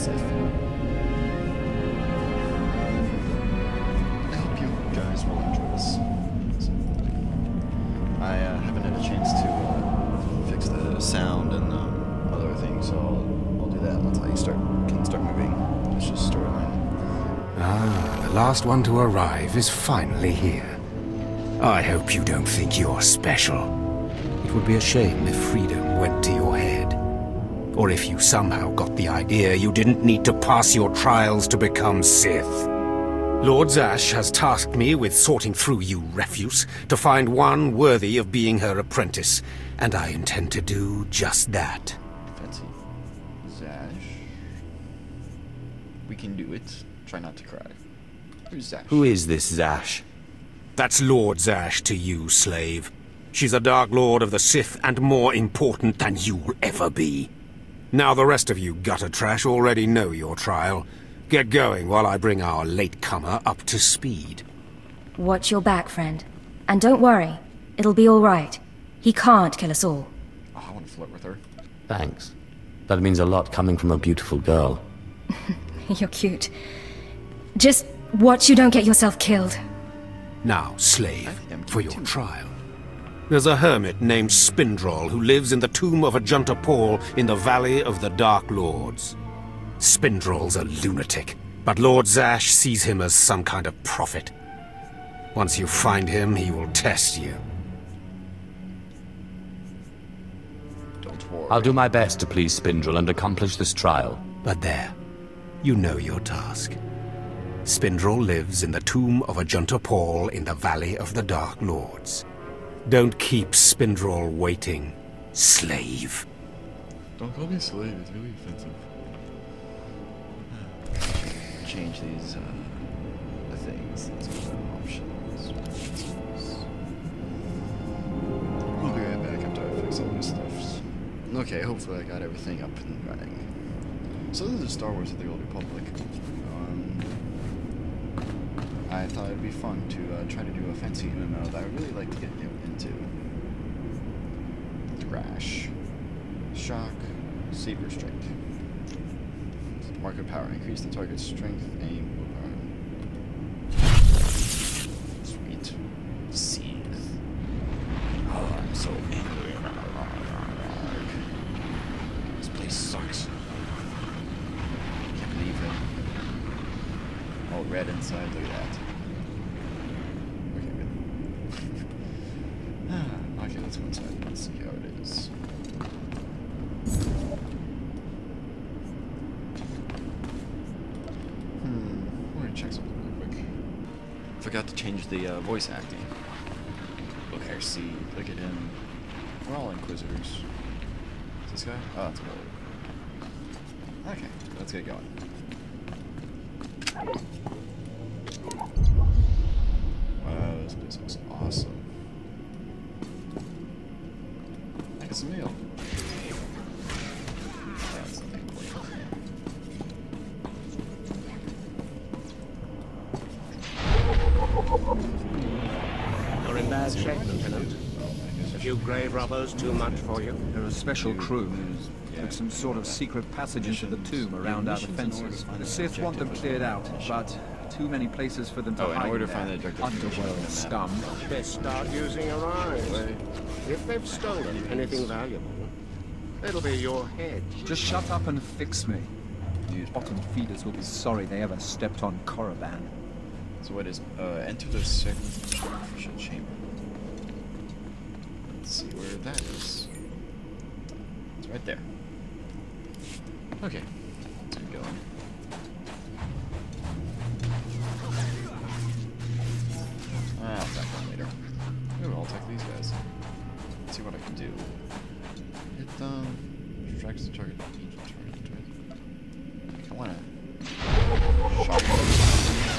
Sith. I hope you guys will enjoy this. I haven't had a chance to fix the sound and other things, so I'll do that once I can start moving. It's just storyline. Ah, the last one to arrive is finally here. I hope you don't think you're special. It would be a shame if freedom went to your head. Or if you somehow got the idea you didn't need to pass your trials to become Sith. Lord Zash has tasked me with sorting through you refuse to find one worthy of being her apprentice, and I intend to do just that. Fancy. Zash. We can do it. Try not to cry. Who's Zash? Who is this Zash? That's Lord Zash to you, slave. She's a Dark Lord of the Sith and more important than you'll ever be. Now the rest of you gutter trash already know your trial. Get going while I bring our latecomer up to speed. Watch your back, friend. And don't worry. It'll be all right. He can't kill us all. Oh, I want to flirt with her. Thanks. That means a lot coming from a beautiful girl. You're cute. Just watch you don't get yourself killed. Now, slave, for your trial. There's a hermit named Spindrol who lives in the tomb of Ajunta Paul in the Valley of the Dark Lords. Spindrol's a lunatic, but Lord Zash sees him as some kind of prophet. Once you find him, he will test you. Don't worry. I'll do my best to please Spindrel and accomplish this trial. But there, you know your task. Spindrol lives in the tomb of Ajunta Paul in the Valley of the Dark Lords. Don't keep Spindrol waiting, slave. Don't call me slave, it's really offensive. Change these things. These are options. I'll be right back after I fix all this stuff. Okay, hopefully I got everything up and running. So this is Star Wars of the Old Republic. I thought it'd be fun to try to do a fancy MMO that I would really like to get into. Thrash. Shock. Saber Strike. Market power. Increase the target's strength, aim, sweet. Sith. Oh, I'm so angry. This place sucks. Can't believe it. All red inside, look at that. Okay, good. Okay, let's go inside. Let's see how it is. I'm gonna check something real quick. Forgot to change the voice acting. Look, I see. Look at him. We're all inquisitors. Is this guy? Oh, that's Wally. Okay, let's get going. Wow, this place looks awesome. I get some meal. That's nothing important. You're in bad shape, Lieutenant. A few grave robbers too much for you? They're a special crew. Took some sort of secret passage into the tomb around our defenses. The Sith want them cleared out, but too many places for them to hide. In order to find the objective, underworld scum. Best start using your eyes. If they've stolen anything valuable, it'll be your head. Just shut up and fix me. These bottom feeders will be sorry they ever stepped on Korriban. So what is, enter the sacrificial chamber. Let's see where that is. It's right there. Okay, let's get going. I'll attack them later. Ooh, I'll attack these guys. Let's see what I can do. Hit them. Distracts the target. I wanna shock them.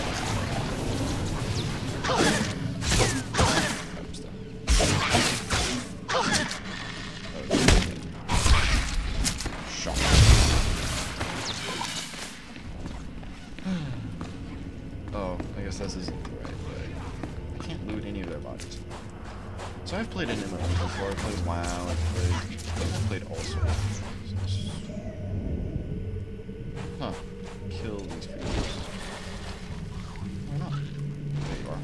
Oh, I guess this isn't the right way. I can't loot any of their bodies. So I've played an MMO before. I played WoW. I've played all sorts. Huh. Kill these creatures. Why not? There you are.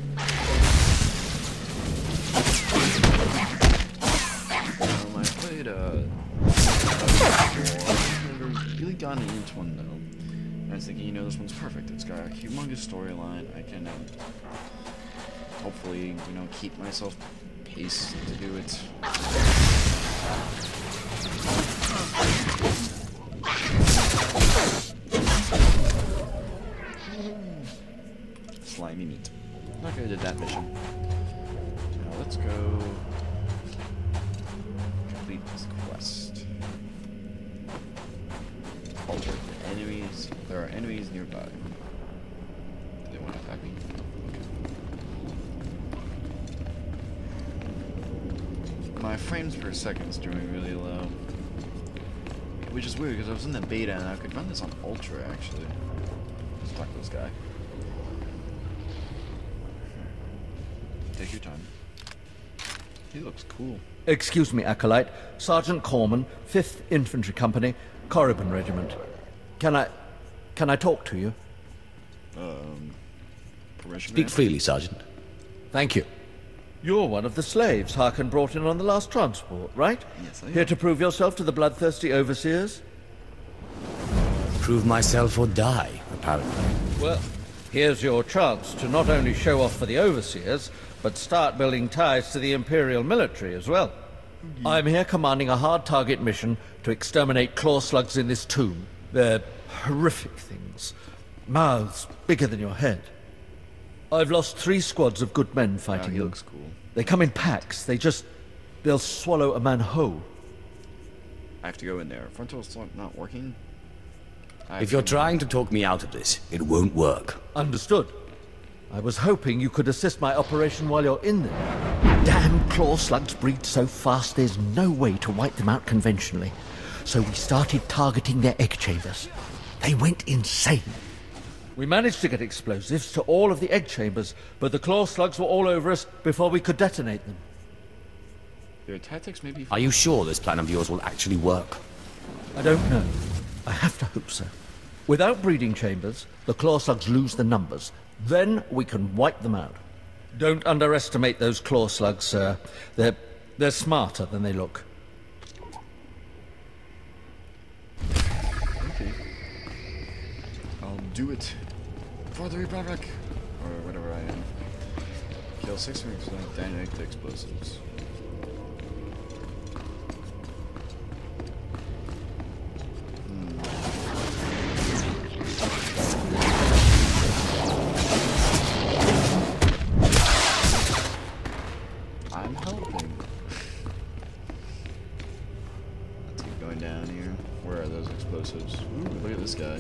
I played I've never really gotten into one though. And I was thinking, you know, this one's perfect. It's got a humongous storyline. I can hopefully, you know, keep myself paced to do it. Slimy meat. Okay, I did that mission. Now let's go complete this quest. Alter the enemies. There are enemies nearby. Do they want to attack me? Okay. My frames per second is doing really low. Which is weird because I was in the beta and I could run this on Ultra actually. Let's talk to this guy. Take your time. He looks cool. Excuse me, Acolyte. Sergeant Corman, 5th Infantry Company, Corriban Regiment. Can I talk to you? Permission? Speak freely, Sergeant. Thank you. You're one of the slaves Harkin brought in on the last transport, right? Yes, I am. Here to prove yourself to the bloodthirsty overseers? Prove myself or die, apparently. Well, here's your chance to not only show off for the overseers, but start building ties to the Imperial military as well. I'm here commanding a hard target mission to exterminate claw slugs in this tomb. They're horrific things. Mouths bigger than your head. I've lost 3 squads of good men fighting he them. looks cool. They come in packs. They'll swallow a man whole. I have to go in there. Frontal's not working. If you're trying to talk me out of this, it won't work. Understood. I was hoping you could assist my operation while you're in there. Damn claw slugs breed so fast there's no way to wipe them out conventionally. So we started targeting their egg chambers. They went insane. We managed to get explosives to all of the egg chambers, but the claw slugs were all over us before we could detonate them. Their tactics may be... Are you sure this plan of yours will actually work? I don't know. I have to hope so. Without breeding chambers, the claw slugs lose the numbers. Then we can wipe them out. Don't underestimate those claw slugs, sir. They're smarter than they look. Okay. I'll do it. For the Republic! Or whatever I am. Kill 6 weeks with dynamic explosives. I'm helping. Let's keep going down here. Where are those explosives? Ooh, look at this guy.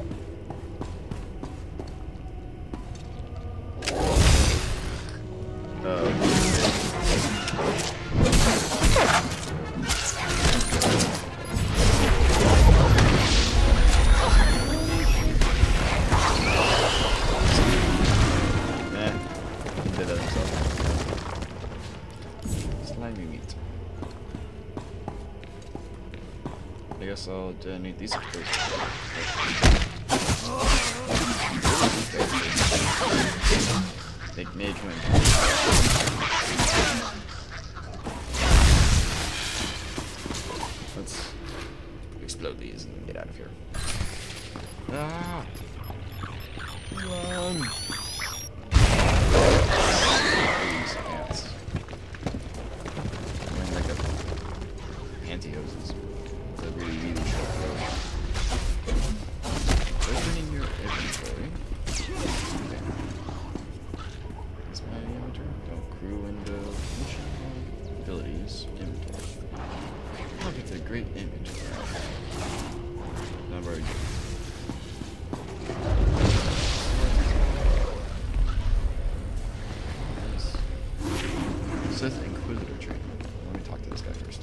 I guess I'll need these explosives. Make mage win. Let's explode these and get out of here. Ah! Run! These ants. I'm wearing like a pantyhoses. It's a really, really short road. Opening your inventory. Okay. Is my inventory? Don't crew window. Mission abilities. Inventory. Look at the great inventory. Not very good. Sith inquisitor training. Let me talk to this guy first.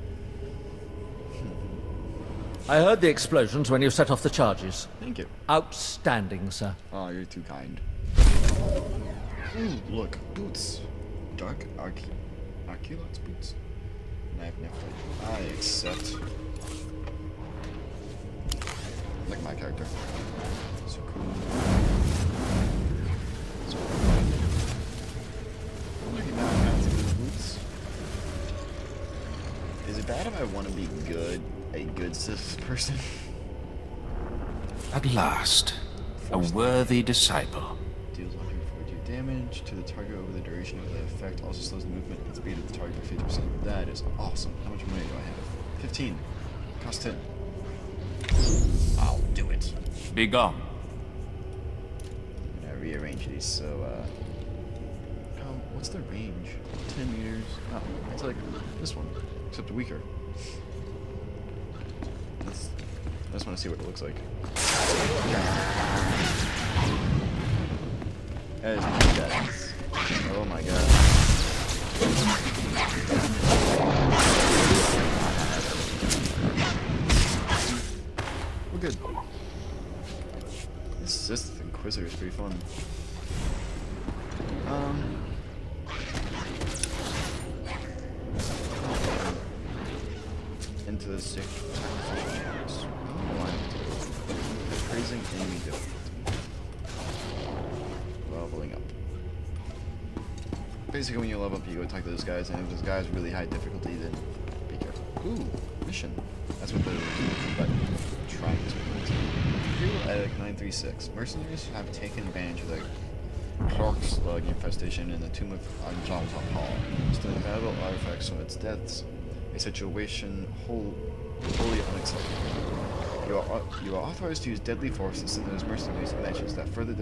I heard the explosions when you set off the charges. Thank you. Outstanding, sir. Oh, you're too kind. Ooh, look, boots. Dark Arculot's boots. Knife, I accept. Like my my character. So cool. So cool. Is it bad if I want to be a good Sith person? At last, a worthy disciple. Deals 142 damage to the target over the duration of the effect. Also slows the movement and speed of the target by 50%. That is awesome. How much money do I have? 15. Cost 10. I'll do it. Be gone. I'm gonna rearrange these so, what's the range? 10 meters? Oh, it's like this one, except weaker. I just want to see what it looks like. That is my god. Oh my god. We're good. This Sith Inquisitor is pretty fun. Into the sick sacrificial praising enemy difficulty. Leveling up. Basically, when you level up, you go attack those guys, and if those guys really high difficulty, then be careful. Ooh, mission. That's what the button trying to do. At 936. Mercenaries have taken advantage of the Clark slug infestation in the Tomb of Anjalta Hall. Stealing valuable artifacts from its deaths. A situation wholly unacceptable. You are authorized to use deadly force to send those mercenaries matches that further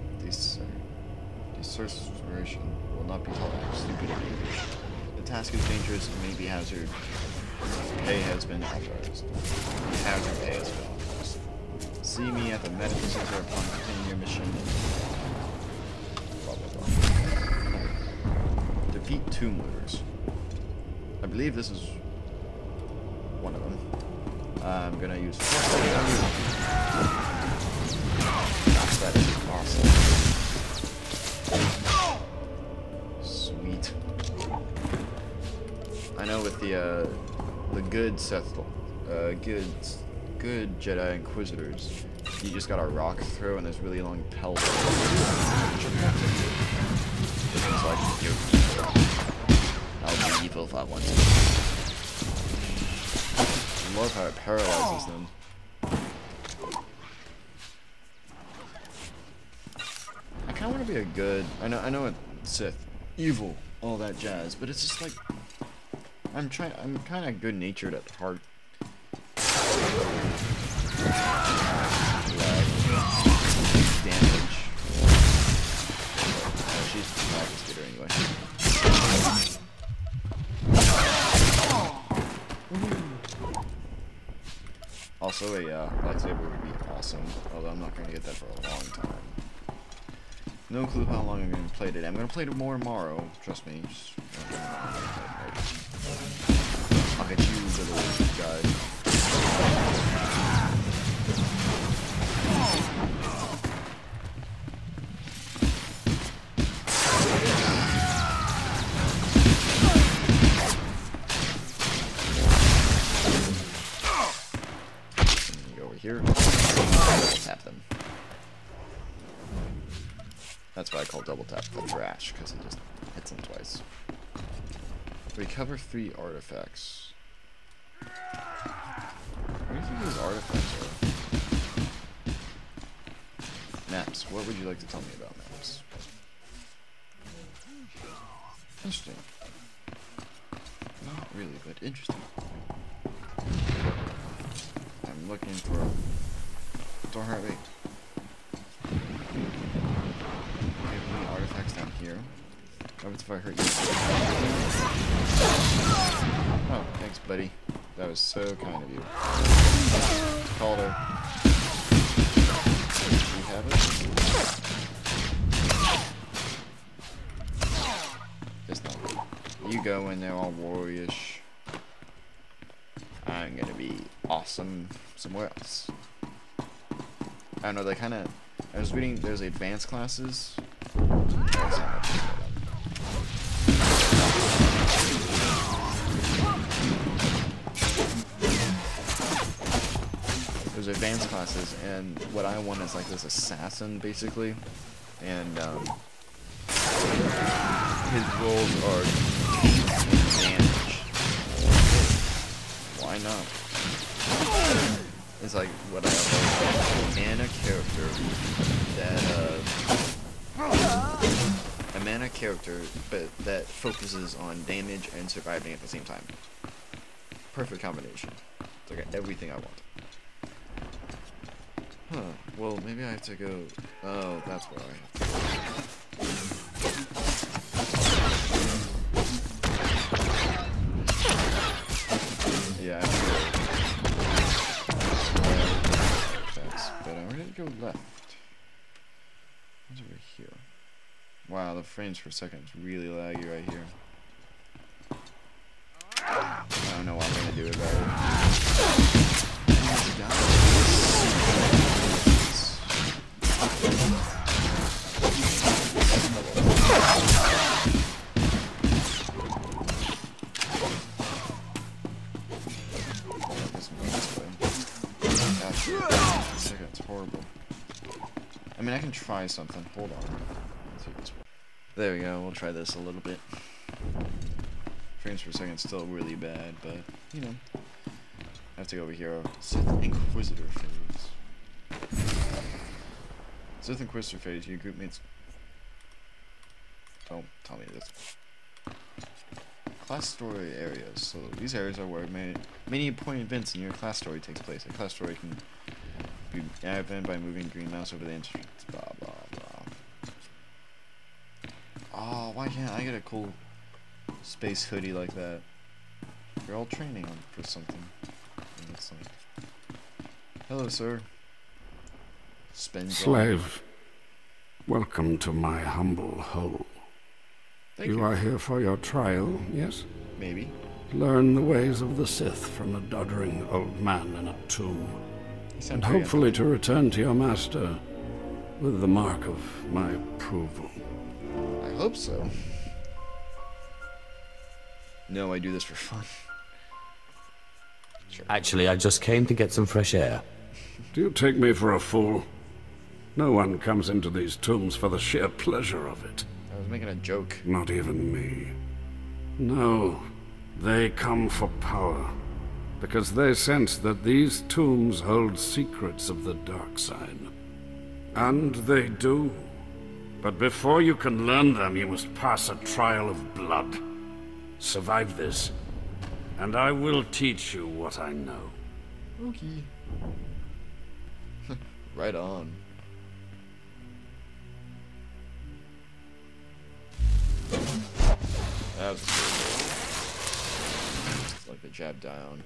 desertion will not be tolerated. Stupidity. The task is dangerous and may be hazard. Pay has been authorized. Hazard pay has been authorized. See me at the medical center upon completing your mission. Blah blah blah. Defeat tomb looters. I believe this is one of them. I'm gonna use that is awesome. Sweet. I know with the good Sith, good Jedi Inquisitors, you just got a rock throw and there's really long pelts. It's like you're evil. I'll be evil if I want to. I love how it paralyzes them. I kind of want to be a good. I know it's Sith, evil, all that jazz, but it's just like I'm kind of good-natured at heart. Damage. Oh, she's not just good anyway. Also, a lightsaber would be awesome, although I'm not going to get that for a long time. No clue how long I'm going to play today. I'm going to play it more tomorrow, trust me. I'll get you, little guy. Here, tap them. That's why I call double tap the trash, because it just hits them twice. Recover 3 artifacts. What do you think these artifacts are? Maps. What would you like to tell me about maps? Interesting. Not really, but interesting. I'm looking for. Don't hurry. Any artifacts down here? What if I hurt you? Oh, thanks, buddy. That was so kind of you. Called her. Do you have it? Just not. You go in there all warriorish. I'm gonna be awesome somewhere else. I don't know, they kinda. I was reading, there's advanced classes. There's advanced classes, and what I want is like this assassin, basically. And his roles are damage. Why not? It's like what I have and a character that a mana character, but that focuses on damage and surviving at the same time. Perfect combination. It's like everything I want. Huh. Well, maybe I have to go. Oh, that's where I have to go. Yeah, I have to go. But I'm ready to go left. What's over here? Wow, the frames per second is really laggy right here. I don't know what I'm gonna do about it. It's horrible. I mean, I can try something. Hold on. Let's see this one. There we go. We'll try this a little bit. Frames per second still really bad, but you know, I have to go over here. Sith Inquisitor phase. Sith Inquisitor phase. Your group mates. Don't tell me this. Class story areas. So these areas are where many important events in your class story takes place. A class story can be added by moving green mouse over the instruments. Blah blah blah. Oh, why can't I get a cool space hoodie like that? You're all training for something. And it's like, hello, sir. Slave, welcome to my humble hole. Thank you. You are here for your trial, yes? Maybe. Learn the ways of the Sith from a doddering old man in a tomb. And hopefully to return to your master with the mark of my approval. I hope so. No, I do this for fun. Sure. Actually, I just came to get some fresh air. Do you take me for a fool? No one comes into these tombs for the sheer pleasure of it. I was making a joke. Not even me. No, they come for power. Because they sense that these tombs hold secrets of the dark side. And they do. But before you can learn them, you must pass a trial of blood. Survive this, and I will teach you what I know. Okay. Right on. That's cool. It's like the jab down.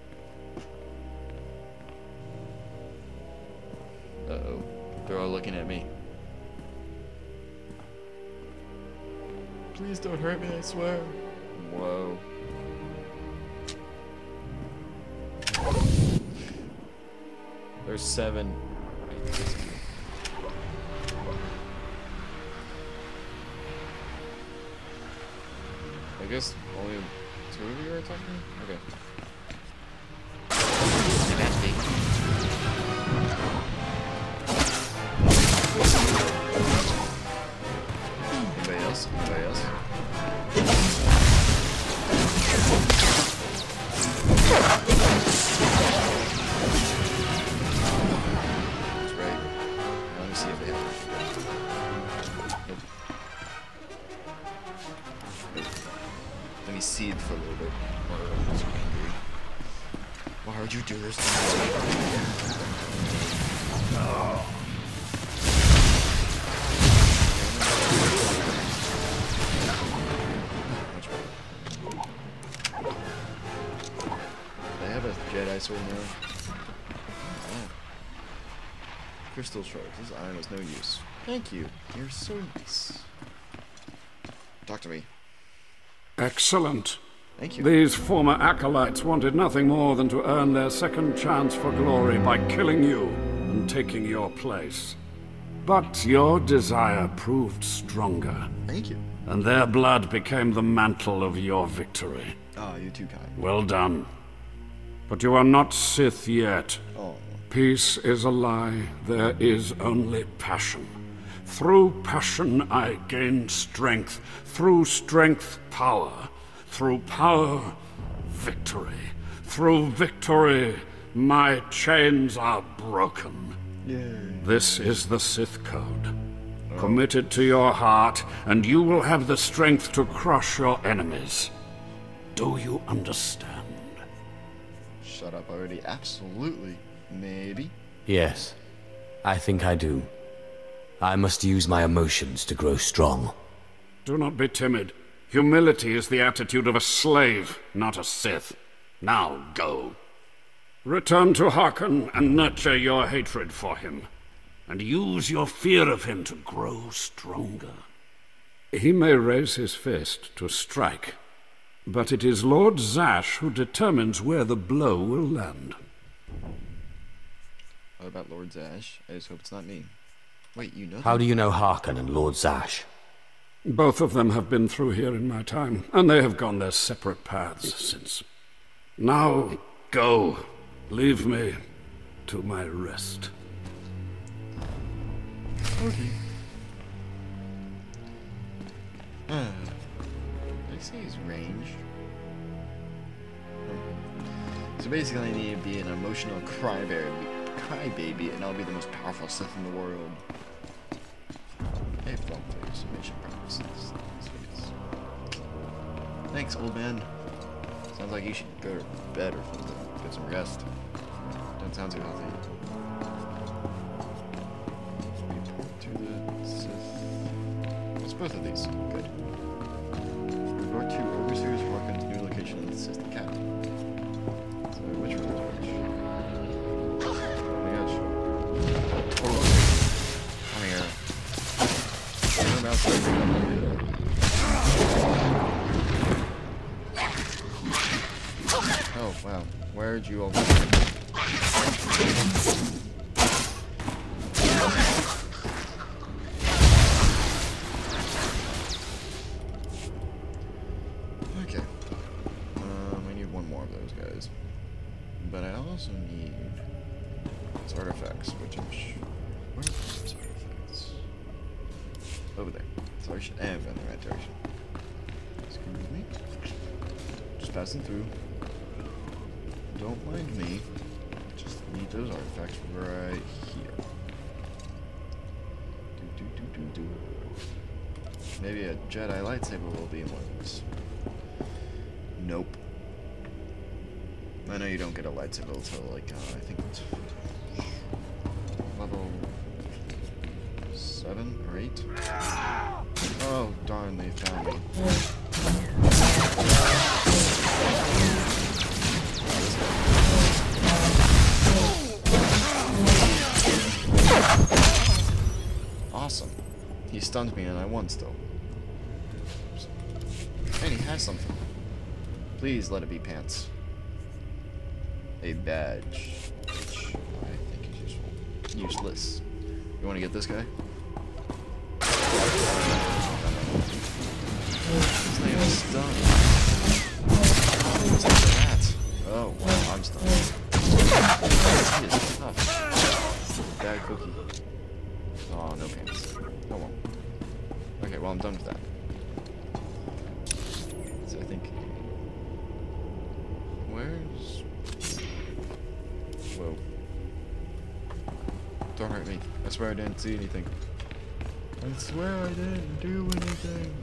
Uh-oh. They're all looking at me. Please don't hurt me, I swear. Whoa. There's 7. I guess only 2 of you are talking? Okay. Anybody else? Anybody else? That's right. Let me see if they have it. Nope. Let me see it for a little bit. Oh, I'm so angry. Why would you do this to me? Oh. They have a Jedi sword now. Oh. Crystal shards. This iron is no use. Thank you. You're so nice. Talk to me. Excellent. Thank you. These former acolytes wanted nothing more than to earn their second chance for glory by killing you and taking your place. But your desire proved stronger. Thank you. And their blood became the mantle of your victory. Ah, you're too kind. Well done. But you are not Sith yet. Oh. Peace is a lie. There is only passion. Through passion I gain strength. Through strength, power. Through power, victory. Through victory, my chains are broken. This is the Sith Code. Commit it to your heart, and you will have the strength to crush your enemies. Do you understand? Shut up already. Absolutely. Maybe. Yes, I think I do. I must use my emotions to grow strong. Do not be timid. Humility is the attitude of a slave, not a Sith. Now go. Return to Harkon and nurture your hatred for him. And use your fear of him to grow stronger. He may raise his fist to strike, but it is Lord Zash who determines where the blow will land. What about Lord Zash? I just hope it's not me. Wait, you know How them? do you know Harkon and Lord Zash? Both of them have been through here in my time, and they have gone their separate paths since. Now, go. Leave me to my rest. Okay. Did I say he's ranged? So basically I need to be an emotional crybaby, and I'll be the most powerful Sith in the world. Aflomp for your summation purposes. Thanks, old man. Sounds like you should go to bed or something. Get some rest. Don't sound too healthy. Report to the Sith. What's both of these? Good. Report to Overseer's Harkon's new location in the Sith Academy. So which one is which? Oh my gosh. Come here. I'm about to bring up the Oh wow. Where'd you all go? Okay. I need one more of those guys. But I also need these artifacts, which I'm sure. Where are those artifacts? Over there. Sorry, I am going the right direction. Excuse me. Just passing through. Don't mind me. Just need those artifacts right here. Do. Maybe a Jedi lightsaber will be in one of these. Nope. I know you don't get a lightsaber until like I think it's level 7 or 8. Oh darn! They found me. Awesome. He stunned me and I won still. And he has something. Please let it be pants. A badge. Which I think is useful. Useless. You want to get this guy? His name is stunned. What's up with that? Oh, wow, I'm stunned. He is tough. Bad cookie. Oh, no pants. Oh well. Okay, well I'm done with that. So I think... Where's... Whoa. Don't hurt me. I swear I didn't see anything. I swear I didn't do anything.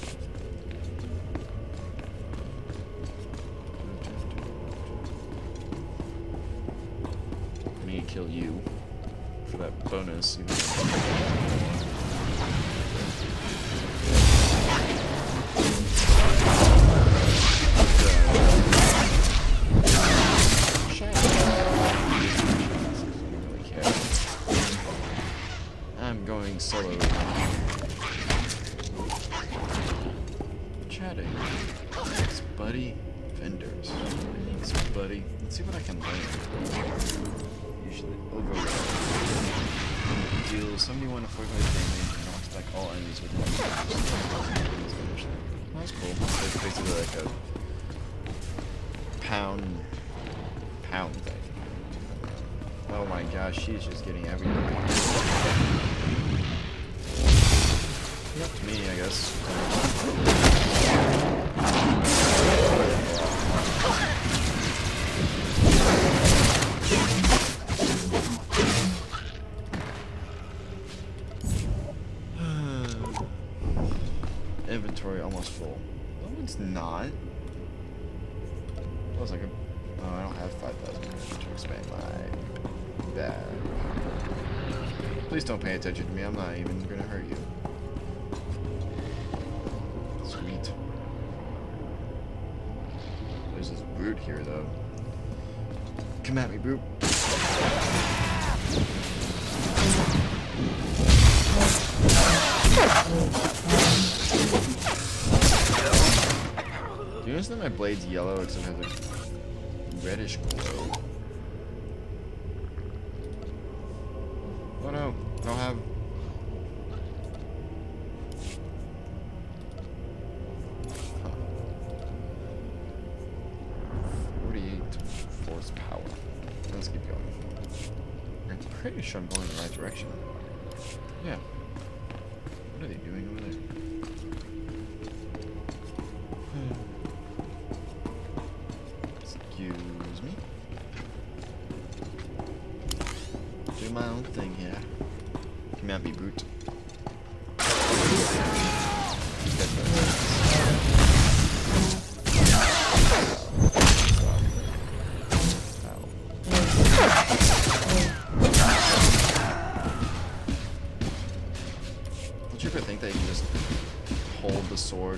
I need to kill you for that bonus. I'm going solo. Chatting. Thanks, buddy. Vendors. Thanks, buddy. Let's see what I can learn. Usually overload. Deals 71 to 45 damage and knocks back all enemies with one. That's cool. It's basically like a pound thing. Oh my gosh, she's just getting everything. Up to me, I guess. Inventory almost full. No, it's not. I was like, oh, I don't have 5,000 to expand my bag. Please don't pay attention to me. I'm not even gonna hurt you. Sweet. There's this brute here, though. Come at me, brute. Do you notice that my blade's yellow except it has a reddish glow? Oh no, I don't have... Huh. 48 force power. Let's keep going. I'm pretty sure I'm going in the right direction. Yeah. What are they doing over there? Excuse me. Do my own thing here. Come at me, brute. Don't you ever think that you can just hold the sword?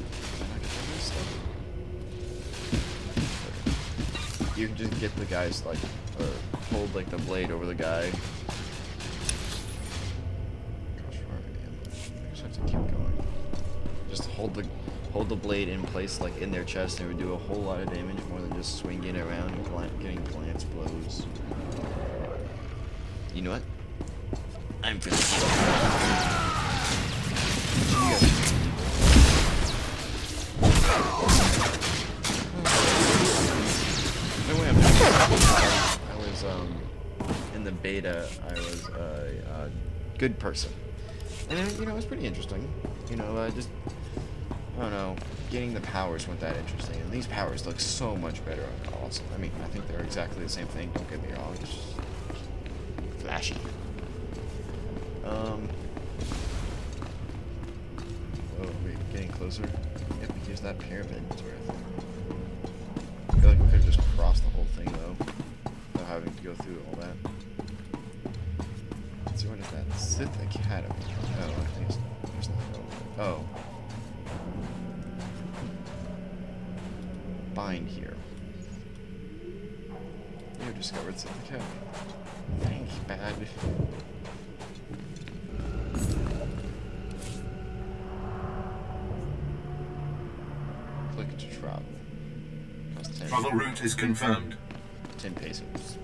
You can just get the guys like, or hold like the blade over the guy. Gosh, where am I? I just have to keep going. Just hold the blade in place, like in their chest, and it would do a whole lot of damage more than just swinging it around and getting glance blows. You know what? I'm feeling I was in the beta. I was a good person, and you know, it was pretty interesting. You know, just I don't know, getting the powers weren't that interesting, and these powers look so much better on calls. I mean, I think they're exactly the same thing. Don't get me wrong, it's just flashy. Oh, wait, getting closer. Yep, here's that pyramid sort of thing. I feel like we could have just crossed the whole thing though, without having to go through all that. Let's see, what is that? Sith Academy. Oh, I think it's... There's nothing over there. Oh. Bind here. You discovered Sith Academy. Thank you, bad. Click to travel. Travel route is confirmed. 10 pesos.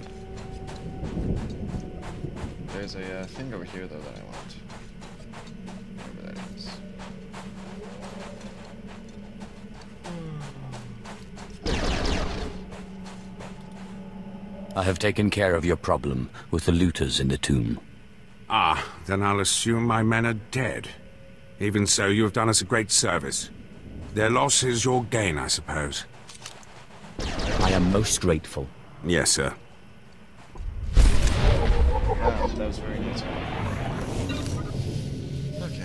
There's a thing over here, though, that I want. Whatever that is. I have taken care of your problem with the looters in the tomb. Ah, then I'll assume my men are dead. Even so, you have done us a great service. Their loss is your gain, I suppose. I am most grateful. Yes, sir. Wow, that was very nice. Okay.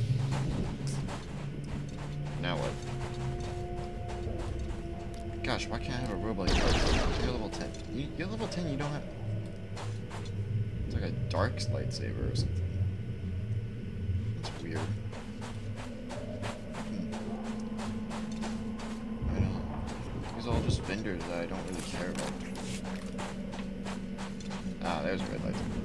Now what? Gosh, why can't I have a robe like that? You're level 10. You're level 10, you don't have... It's like a dark lightsaber or something. That's weird. I don't know. These are all just vendors that I don't really care about. Ah, there's a red lightsaber.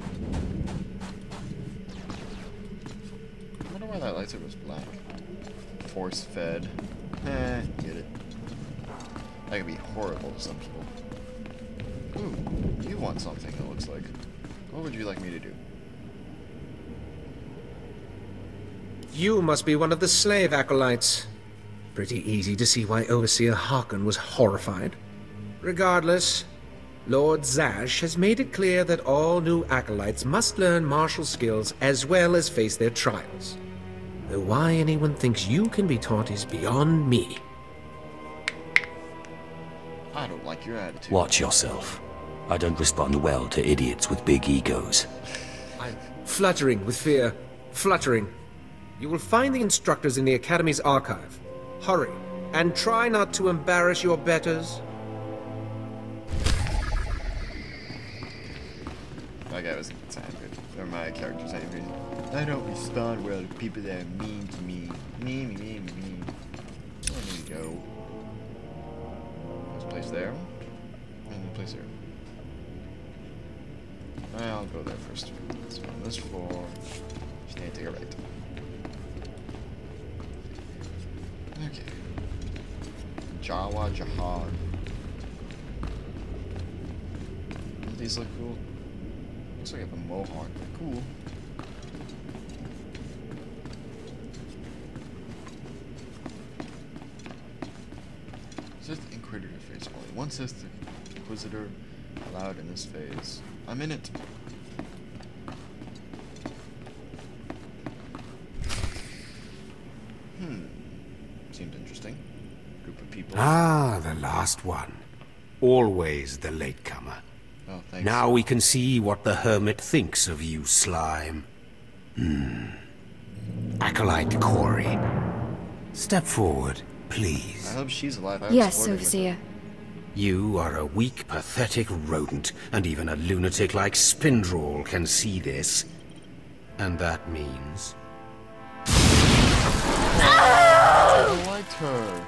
I wonder why that lightsaber was black. Force fed. Eh, get it. That could be horrible to some people. Ooh, you want something, it looks like. What would you like me to do? You must be one of the slave acolytes. Pretty easy to see why Overseer Harkin was horrified. Regardless, Lord Zash has made it clear that all new acolytes must learn martial skills as well as face their trials. Though why anyone thinks you can be taught is beyond me. I don't like your attitude. Watch yourself. I don't respond well to idiots with big egos. I'm fluttering with fear. Fluttering. You will find the instructors in the Academy's archive. Hurry, and try not to embarrass your betters. My guy was angry. Or my character's angry. I don't respond well to people that are mean to me. Mean. Where do we go? There's a place there. And a place here. I'll go there first. So on this floor, just need to take a right. Okay. Jawa Jihad. These look cool. Looks like I have a mohawk, but cool. Sith Inquisitor phase. Only one Sith Inquisitor allowed in this phase. I'm in it. Seemed interesting. Group of people. Ah, the last one. Always the latecomer. Oh, thanks. Now we can see what the Hermit thinks of you, slime. Acolyte Corey. Step forward, please. I hope she's alive. Yes, Overseer. You are a weak, pathetic rodent, and even a lunatic like Spindrel can see this. And that means... I liked her.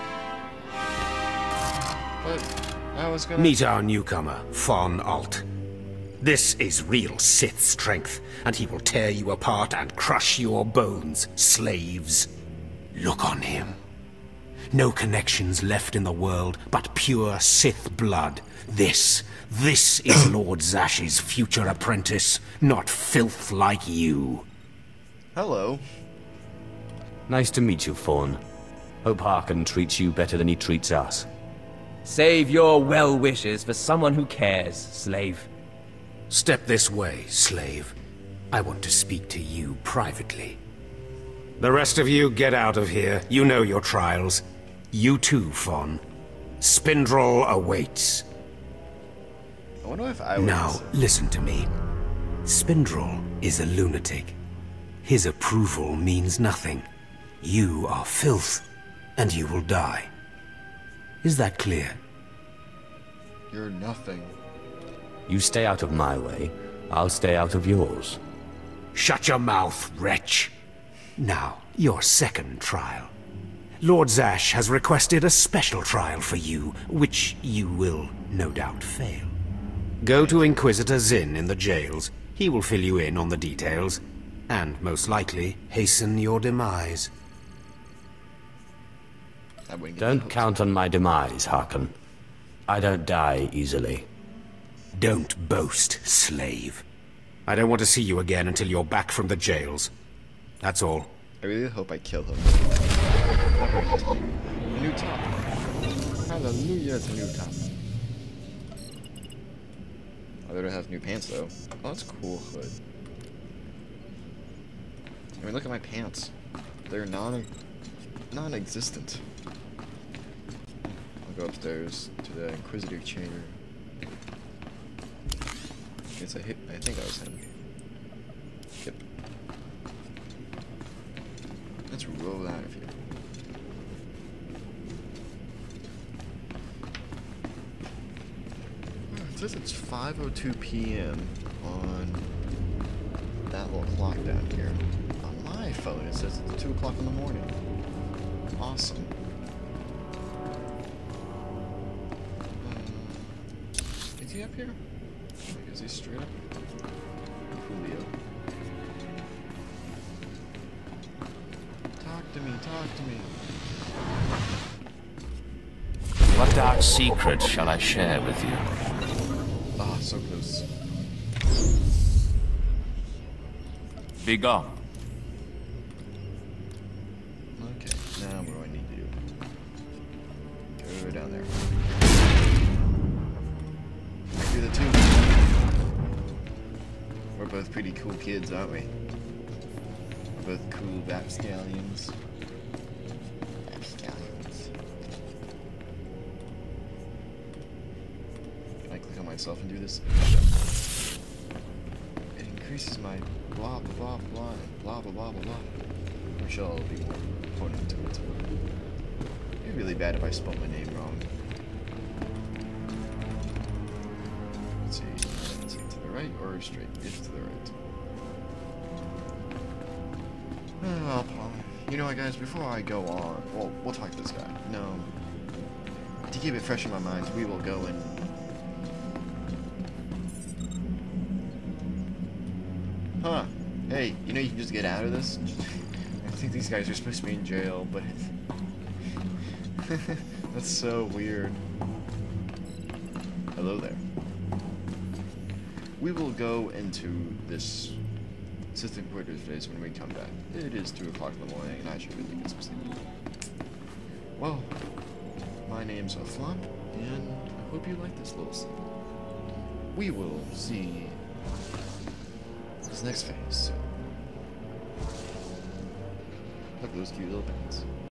But I was gonna... Meet our newcomer, Von Alt. This is real Sith strength, and he will tear you apart and crush your bones, slaves. Look on him. No connections left in the world, but pure Sith blood. This is Lord Zash's future apprentice, not filth like you. Hello. Nice to meet you, Fawn. Hope Harkon treats you better than he treats us. Save your well wishes for someone who cares, slave. Step this way, slave. I want to speak to you privately. The rest of you get out of here. You know your trials. You too, Fawn. Spindrel awaits. I wonder if I was... Now, listen to me. Spindrel is a lunatic. His approval means nothing. You are filth, and you will die. Is that clear? You're nothing. You stay out of my way, I'll stay out of yours. Shut your mouth, wretch. Now, your second trial. Lord Zash has requested a special trial for you, which you will no doubt fail. Go to Inquisitor Zinn in the jails. He will fill you in on the details, and most likely hasten your demise. Don't count on my demise, Harkon. I don't die easily. Don't boast, slave. I don't want to see you again until you're back from the jails. That's all. I really hope I kill him. A new top. Hallelujah, it's a new top. Oh, they don't have new pants though. Oh, that's a cool hood. I mean, look at my pants. They're non-existent. I'll go upstairs to the Inquisitor chamber. I think that was him. Yep. Let's roll out of here. It says it's 5:02 p.m. on that little clock down here. On my phone, it says it's 2 o'clock in the morning. Awesome. Is he up here? Is he straight up? Julio. Talk to me, talk to me. What dark secret shall I share with you? Ah, so close. Be gone. Okay, now what do I need to do? Go down there. We're both pretty cool kids, aren't we? We're both cool rapscallions. Rapscallions. Can I click on myself and do this? It increases my blah blah blah blah and blah blah blah blah blah. We shall be more important to it. It'd be really bad if I spelled my name wrong. Let's see. Is it to the right or straight? It's to the right. Well, Paul, you know what, guys? Before I go on, well, we'll talk to this guy. No, to keep it fresh in my mind, we will go and. Huh? Hey, you know you can just get out of this. I think these guys are supposed to be in jail, but that's so weird. Hello there. We will go into this Sith Inquisitor's face when we come back. It is 2 o'clock in the morning, and I should really get some sleep. Well, my name's Aflomp, and I hope you like this little scene. We will see this next phase soon. Look at those cute little pants.